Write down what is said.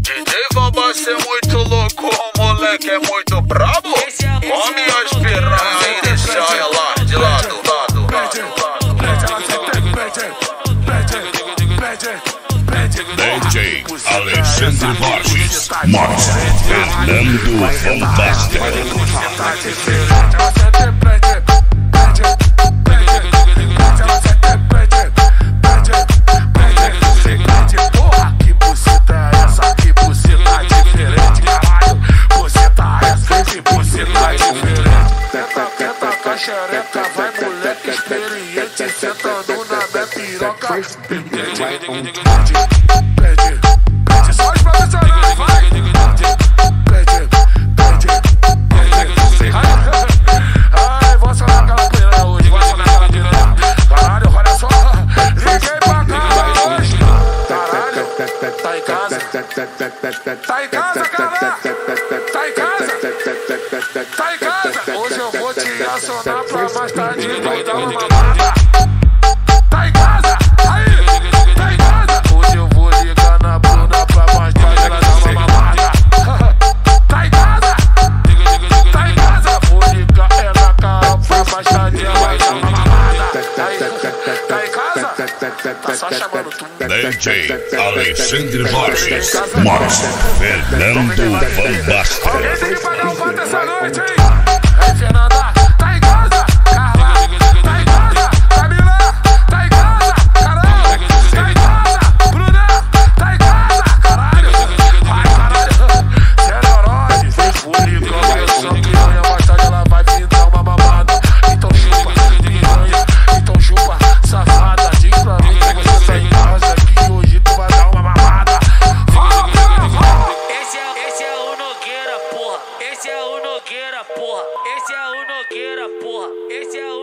DJ Valbassi é muito louco, o moleque é muito brabo. Come as piranha e deixa ela de lado. DJ Alexandre Borges, Márcio Fernando Valbassi. Xereca, vai moleque experiente, sentando na minha piroca. Pede, só os profissionais, vai. Pede. Ai, vou sonar aquela piranha hoje, vou sonar aquela piranha. Caralho, olha só, liguei pra cá hoje. Caralho, tá em casa? Tá em casa, caralho? Tá em casa? Tá em casa? Hoje eu vou te acionar pra mais tarde vou dar uma mamada. Tá em casa? Aí, tá em casa? Hoje eu vou ligar na Bruna pra mais tarde ela dar uma mamada. Tá em casa? Tá em casa? Vou ligar na Carol pra mais tarde ela dar uma mamada. Tá em casa? Tá só chamando tu. DJ Alexandre Borges, Márcio Fernando Valbassi. Alguém tem que pagar o pato essa noite, hein? Aí, Fernanda, tá em casa? Carla, tá em casa? Camila, tá em casa? Carol, tá em casa? Bruna, tá em casa? Caralho, vai, caralho. Celerose, fuligão, essa piranha, mais tarde ela vai vir dar uma mamada. Então chupa, piranha, então chupa, safada. Diz pra mim que você tá em casa, que hoje tu vai dar uma mamada. Esse é o Nogueira, porra. Esse é o Nogueira, porra. Esse é o Nogueira, porra. Esse é o